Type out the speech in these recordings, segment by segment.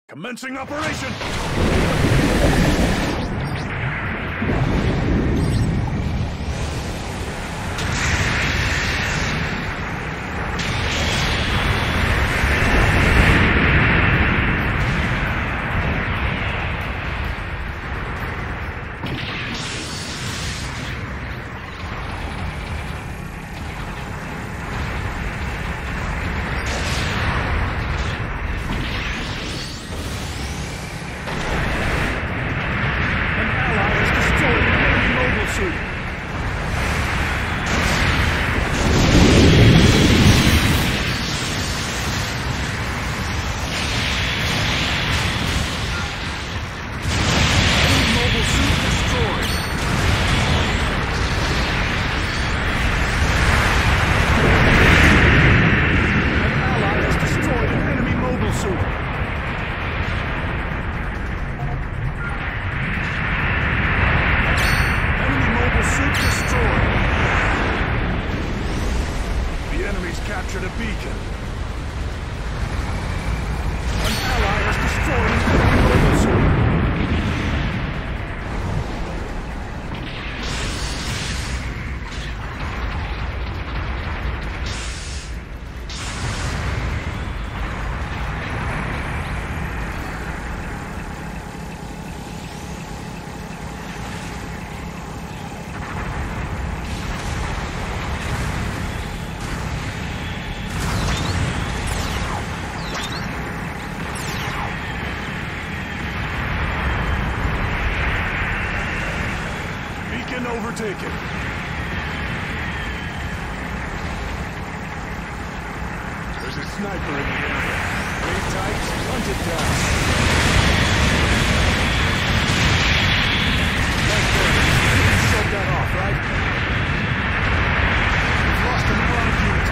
Commencing operation! Captured a beacon. An ally has destroyed an enemy mobile suit. Overtaken. There's a sniper in the area. Wait tight, hunt it down. Right there. You can shut that off, right? We've lost an allied unit.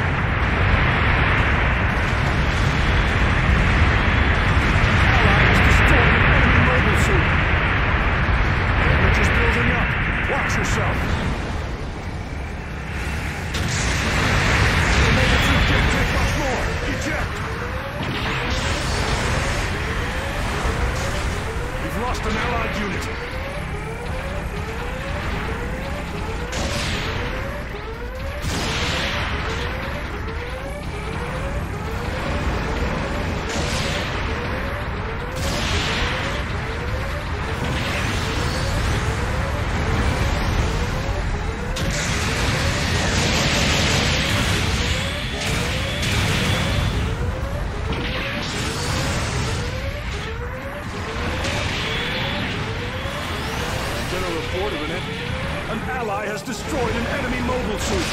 Ally has destroyed an enemy mobile suit. Damage is building up. Watch yourself! The mobile suit can't take much more! Eject! We've lost an allied unit. An ally has destroyed an enemy mobile suit.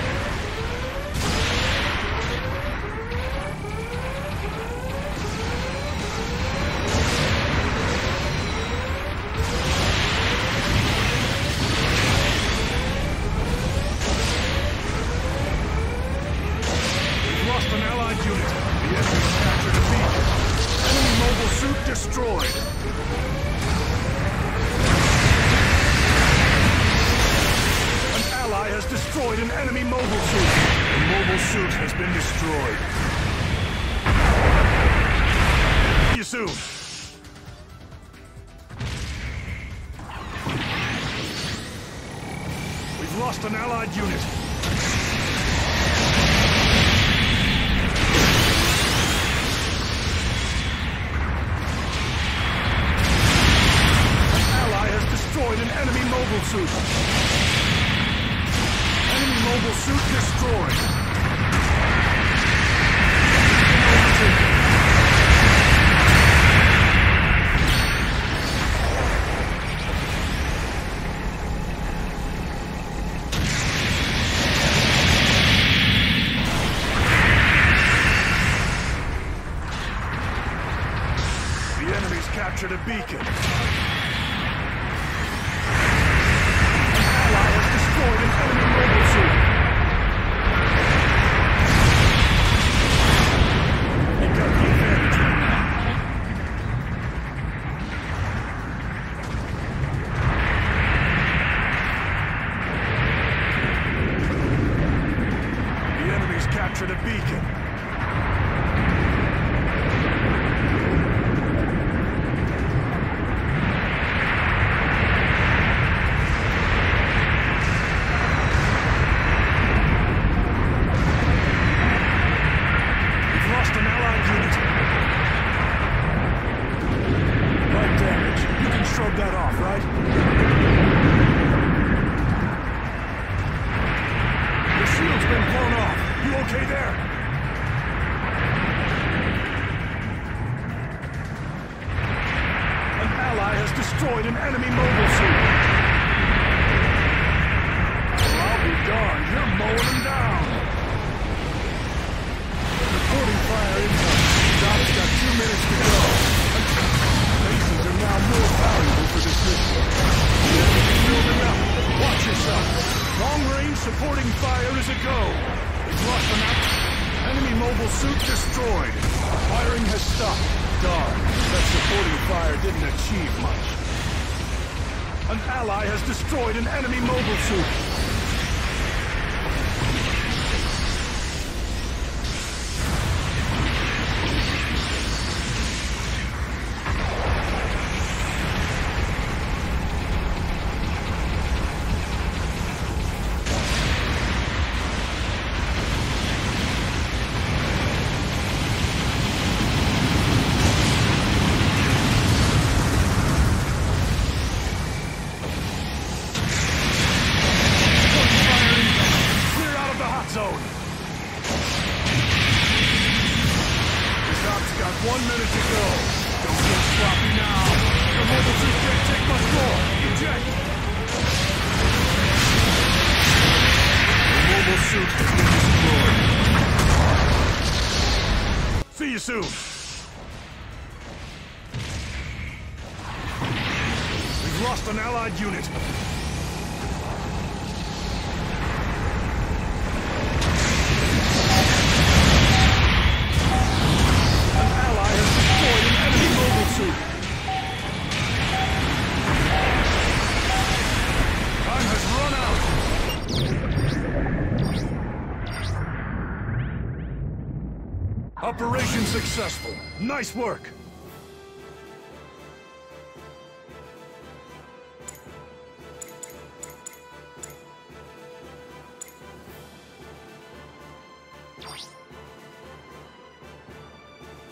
We've lost an allied unit. The enemy's captured a beacon. Enemy mobile suit destroyed. Ally has destroyed an enemy mobile suit. The mobile suit has been destroyed. See you soon. We've lost an allied unit. An ally has destroyed an enemy mobile suit. Enemy mobile suit destroyed. The enemy's captured a beacon. Destroyed an enemy mobile suit. You got the advantage right now. The enemy's captured a beacon. destroyed an enemy mobile suit. Well, I'll be darned, you're mowing them down. Reporting fire incoming. Job's got 2 minutes to go. Bases are now more valuable for this mission. The enemy's building up. Watch yourself. Long range supporting fire is a go. We've lost them out. Enemy mobile suit destroyed. Firing has stopped. Darn, that supporting fire didn't achieve much. An ally has destroyed an enemy mobile suit. Zone. This op's got 1 minute to go. Don't get sloppy now. The mobile suit can't take much more. Eject. The mobile suit has been destroyed. See you soon. We've lost an allied unit. Operation successful. Nice work.